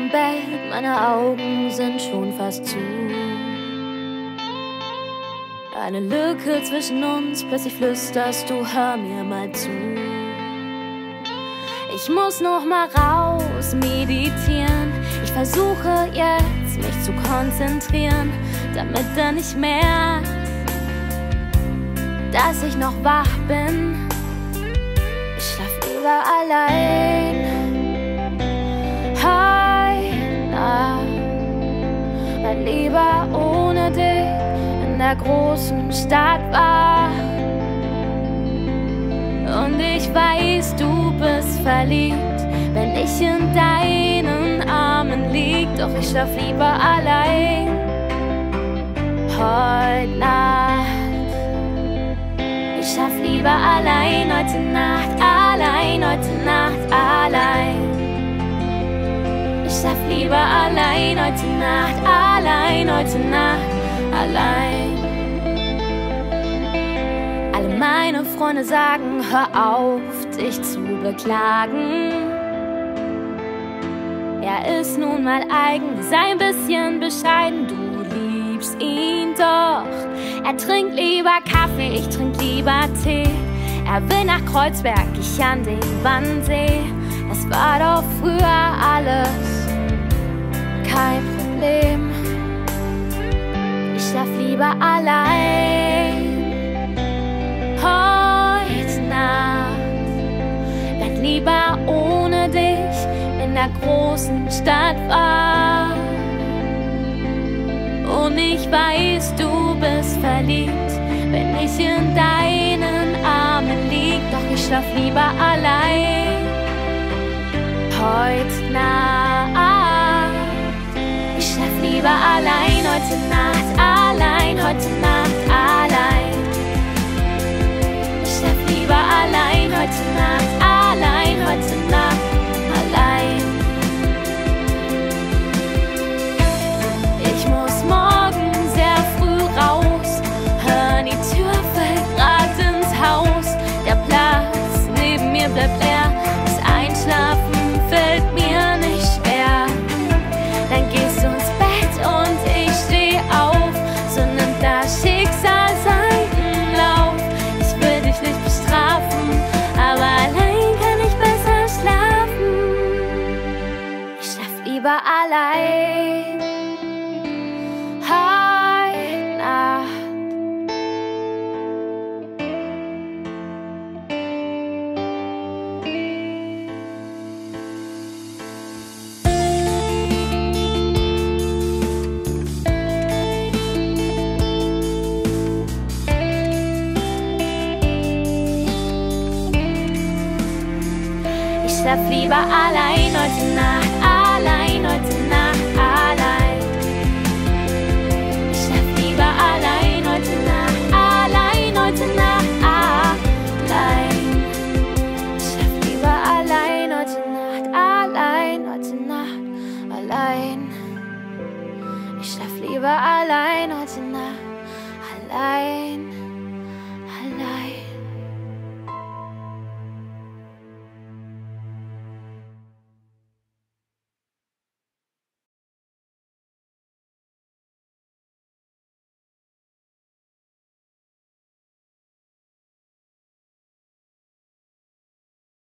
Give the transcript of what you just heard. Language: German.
im Bett, meine Augen sind schon fast zu. Eine Lücke zwischen uns, plötzlich flüsterst du, hör mir mal zu. Ich muss noch mal raus meditieren. Ich versuche jetzt, mich zu konzentrieren, damit er nicht merkt, dass ich noch wach bin. Ich schlaf lieber allein heute Nacht, weil lieber ohne dich in der großen Stadt war. Und ich weiß, du bist verliebt, wenn ich in deinen Armen lieg. Doch ich schlaf lieber allein heute Nacht. Ich schlaf lieber allein heute Nacht, allein heute Nacht, allein. Ich schlaf lieber allein heute Nacht, allein heute Nacht, allein. Alle meine Freunde sagen, hör auf, dich zu beklagen. Er ist nun mal eigen, sei ein bisschen bescheiden, du liebst ihn doch. Er trinkt lieber Kaffee, ich trink lieber Tee. Er will nach Kreuzberg, ich an den Wannsee. Das war doch früher alles kein Problem. Ich schlaf lieber allein heute Nacht, werd lieber ohne dich in der großen Stadt war. Und ich weiß, du bist verliebt, wenn ich in deinen Armen lieg. Doch ich schlaf lieber allein heute Nacht. Ich schlaf lieber allein heute Nacht, allein heute Nacht, allein. Ich schlaf lieber allein heute Nacht, allein heute Nacht, allein. Ich muss morgen sehr früh raus, hör, die Tür fällt grad ins Haus. Der Platz neben mir bleibt leer, das Einschlafen fällt mir nicht schwer. Dann gehst du ins Bett und ich steh auf, so nimmt das Schicksal seinen Lauf. Ich will dich nicht bestrafen, aber allein kann ich besser schlafen. Ich schlaf lieber allein heute Nacht. Ich schlaf lieber allein heute Nacht, allein heute Nacht, allein.